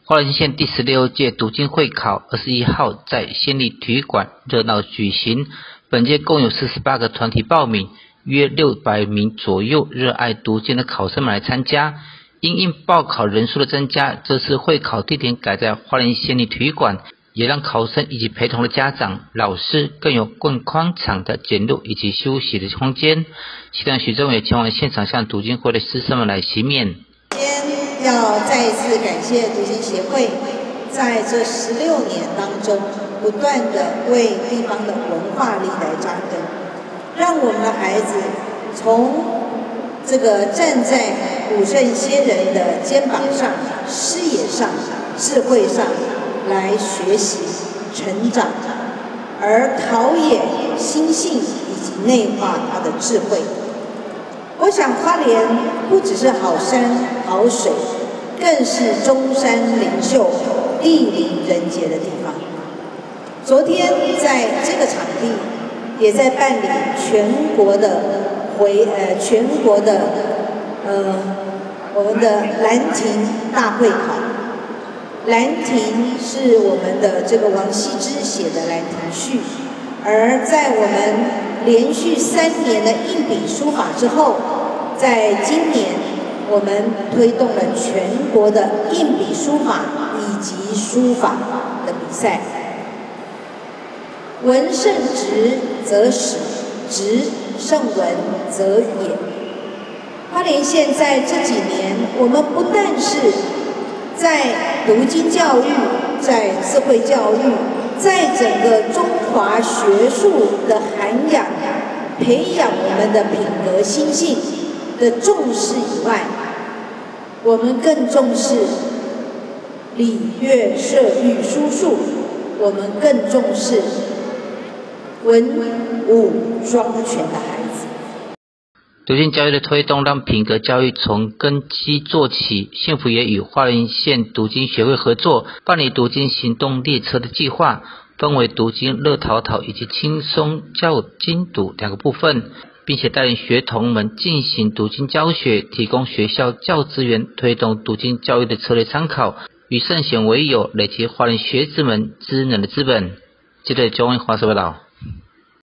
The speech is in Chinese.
花莲县第16届读经会考21号在县立体育馆热闹举行，本届共有48个团体报名，约600名左右热爱读经的考生们来参加。因报考人数的增加，这次会考地点改在花莲县立体育馆，也让考生以及陪同的家长、老师更有更宽敞的检录以及休息的空间。期待许政委前往现场向读经会的师生们来席面。 要再一次感谢读经协会，在这16年当中，不断的为地方的文化力来扎根，让我们的孩子从这个站在古圣先人的肩膀上、视野上、智慧上来学习成长，而陶冶心性以及内化他的智慧。我想花莲不只是好山好水，更是中山灵秀、地灵人杰的地方。昨天在这个场地，也在办理全国的我们的兰亭大会考。兰亭是我们的这个王羲之写的《兰亭序》，而在我们连续3年的硬笔书法之后，在今年我们推动了全国的硬笔书法以及书法的比赛。文胜直则史，直胜文则也。花莲县在这几年，我们不但是在读经教育、在智慧教育、在整个中华学术的涵养、培养我们的品格心性的重视以外，我们更重视礼乐射御书数，我们更重视文武双全的孩子。 读经教育的推动，让品格教育从根基做起。县府也与花莲县读经学会合作，办理读经行动列车的计划，分为读经乐淘淘以及轻松教经读2个部分，并且带领学童们进行读经教学，提供学校教资源，推动读经教育的策略参考，与圣贤为友，累积花莲学子们知能的资本。记者钟文华报道。